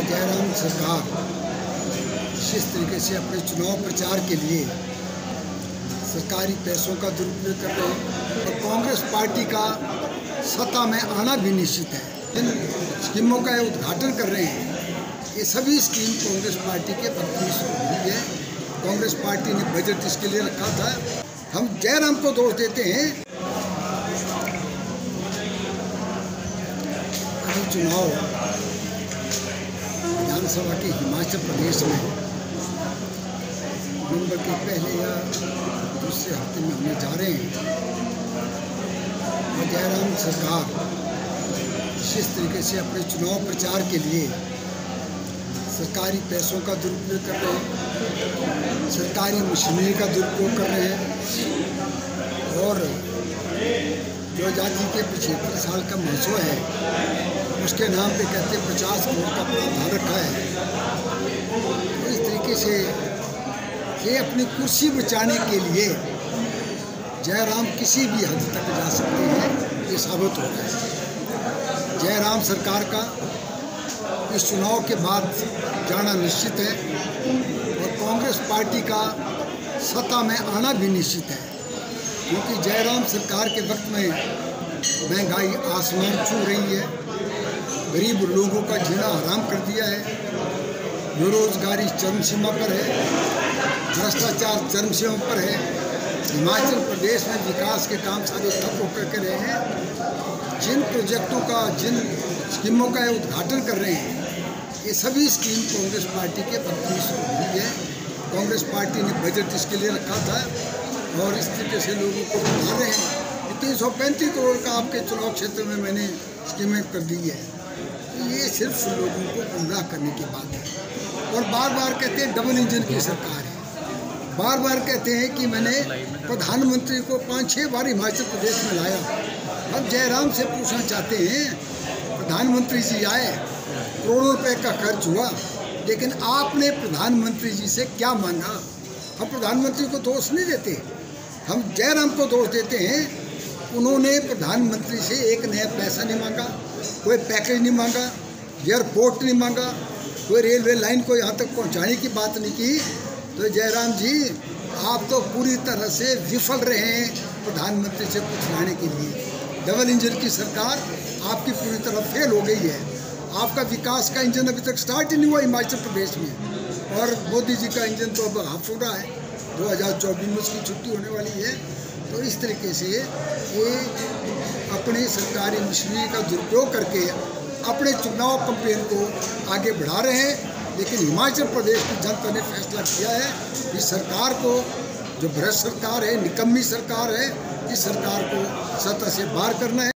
जयराम सरकार जिस तरीके से अपने चुनाव प्रचार के लिए सरकारी पैसों का दुरुपयोग कर रहे हैं और कांग्रेस पार्टी का सत्ता में आना भी निश्चित है। जिन स्कीमों का उद्घाटन कर रहे हैं ये सभी स्कीम कांग्रेस पार्टी के पक्ष में हुई है। कांग्रेस पार्टी ने बजट इसके लिए रखा था। हम जयराम को दोष देते हैं। अभी चुनाव विधानसभा के हिमाचल प्रदेश में नवंबर के पहले या दूसरे हफ्ते में होने जा रहे हैं और जयराम सरकार जिस तरीके से अपने चुनाव प्रचार के लिए सरकारी पैसों का दुरुपयोग कर रहे हैं, सरकारी मशीनरी का दुरुपयोग कर रहे हैं और जो आज़ादी के 75 साल का महोत्सव है उसके नाम पे कहते 50 करोड़ का प्रावधान रखा है। तो इस तरीके से ये अपनी कुर्सी बचाने के लिए जयराम किसी भी हद तक जा सकते हैं, ये साबित हो रहा है। जयराम सरकार का इस चुनाव के बाद जाना निश्चित है और कांग्रेस पार्टी का सत्ता में आना भी निश्चित है, क्योंकि जयराम सरकार के वक्त में महंगाई आसमान छू रही है, गरीब लोगों का जीना हराम कर दिया है, बेरोजगारी चरम सीमा पर है, भ्रष्टाचार चरम सीमा पर है। हिमाचल प्रदेश में विकास के काम सारे ठप होकर के रहे हैं। जिन प्रोजेक्टों का जिन स्कीमों का उद्घाटन कर रहे हैं ये सभी स्कीम कांग्रेस पार्टी के पक्ष में हुई है। कांग्रेस पार्टी ने बजट इसके लिए रखा था और इस तरीके से लोगों को बता रहे हैं कि 335 करोड़ का आपके चुनाव क्षेत्र में मैंने स्कीमें कर दी है। ये सिर्फ लोगों को गुमराह करने की बात है और बार बार कहते हैं डबल इंजन की सरकार है। बार बार कहते हैं कि मैंने प्रधानमंत्री को 5-6 बार हिमाचल प्रदेश में लाया। अब जयराम से पूछना चाहते हैं, प्रधानमंत्री जी आए, करोड़ों रुपए का खर्च हुआ, लेकिन आपने प्रधानमंत्री जी से क्या मांगा? हम प्रधानमंत्री को दोष नहीं देते, हम जयराम को दोष देते हैं। उन्होंने प्रधानमंत्री से एक नया पैसा नहीं मांगा, कोई पैकेज नहीं मांगा, एयरपोर्ट नहीं मांगा, कोई रेलवे लाइन को यहाँ तक पहुँचाने की बात नहीं की। तो जयराम जी आप तो पूरी तरह से विफल रहे हैं प्रधानमंत्री से कुछ लाने के लिए। डबल इंजन की सरकार आपकी पूरी तरह फेल हो गई है। आपका विकास का इंजन अभी तक स्टार्ट ही नहीं हुआ हिमाचल प्रदेश में और मोदी जी का इंजन तो अब हाफ हो रहा है। 2024 में उसकी छुट्टी होने वाली है। तो इस तरीके से ये अपनी सरकारी मशीनरी का दुरुपयोग करके अपने चुनाव कैंपेन को आगे बढ़ा रहे हैं। लेकिन हिमाचल प्रदेश की जनता ने फैसला किया है कि सरकार को, जो भ्रष्ट सरकार है, निकम्मी सरकार है, इस सरकार को सत्ता से बाहर करना है।